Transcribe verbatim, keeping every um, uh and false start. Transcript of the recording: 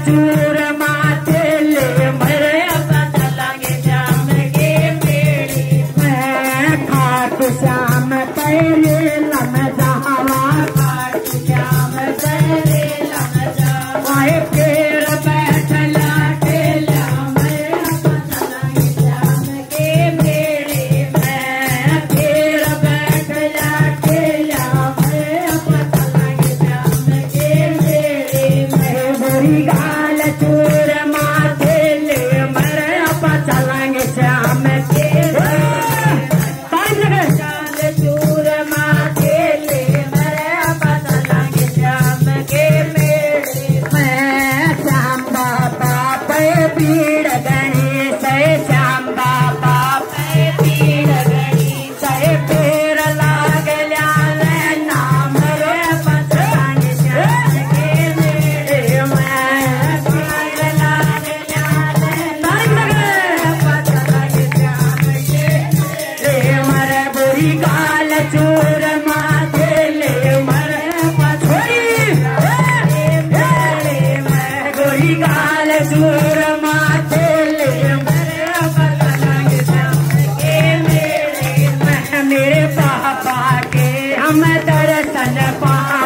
चूर माथे ले मरे पता लगे श्याम के मेले में खाटू श्याम पहले लम जावा खाटू श्याम पहले लम जावा पेड़ बैठला टेला मरे पता लगे श्याम के मेले में पेड़ बैठला टेला मरे पता लगे श्याम के मेले में गोरी गाल चूर माथे ले मरे पता लगे श्याम के गाल चूर माथे ले मरे पता लगे श्याम के मेले में श्याम बाबा पे पीड़ गणेश श्याम बाबा पे पीड़ गणेश पेड़ लागल्या नाम रे पता लगे श्याम के मेले में पेड़ लागल्या पता लगे श्याम के मेले मरे बुरी गाल चूर माथे ले मरे पछोई मेले में गोरी गाल चूर माथे ले मरे पता लगे श्याम के मेले में मेरे पापा के हम दर्शन पा